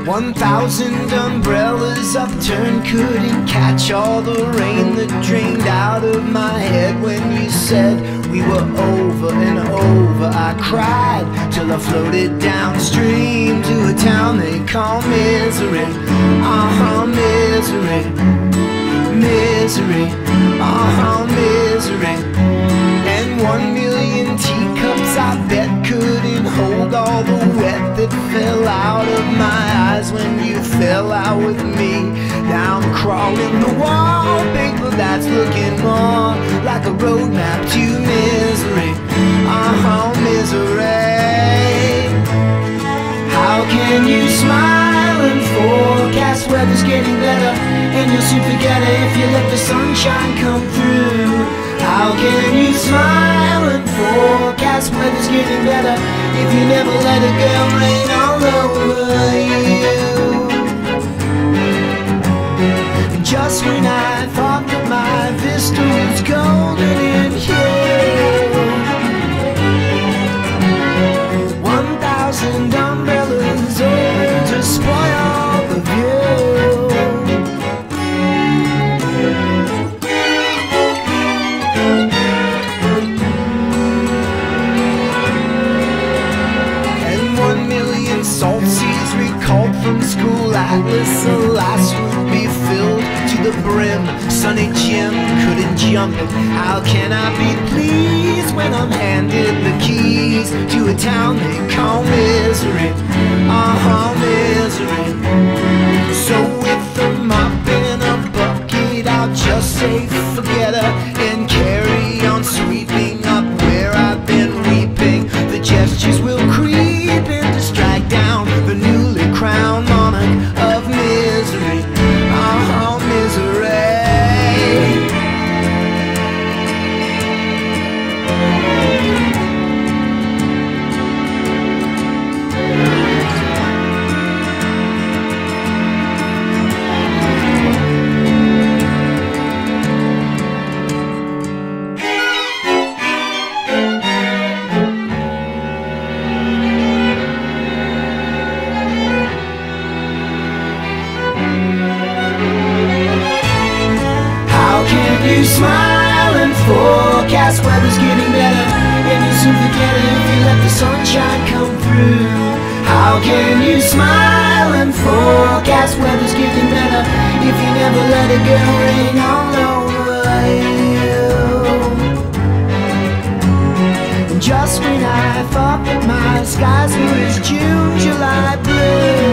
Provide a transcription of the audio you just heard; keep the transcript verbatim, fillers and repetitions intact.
One thousand umbrellas upturned couldn't catch all the rain that drained out of my head. When you said we were over and over, I cried till I floated downstream to a town they call Misery. Uh-huh, misery, misery, uh-huh, misery. And one million teacups I bet couldn't hold all the wet that fell out of my eyes when you fell out with me. Now I'm crawling the wallpaper that's looking more like a roadmap to misery. Uh-huh, misery. How can you smile and forecast weather's getting better, and you'll soon forget it if you let the sunshine come through? How can you smile and forecast weather's getting better if you never let a girl rain all over you? And just when I thought that my vista was golden in hue, one thousand umbrellas over to spoil the view. Salt seas recalled from school atlas, alas, would be filled to the brim. Sonny Jim couldn't jump it. How can I be pleased when I'm handed the keys to a town they call Misery? Uh-huh, misery. So with a mop and a bucket, I'll just say forget her and carry on sweeping up where I've been weeping. The gestures will creep in to strike down the newly crowned monarch of misery. Uh-huh, misery. You smile and forecast weather's getting better, and you soon forget it if you let the sunshine come through. How can you smile and forecast weather's getting better if you never let a girl rain all over you? And just when I thought that my skies were as June, July blue,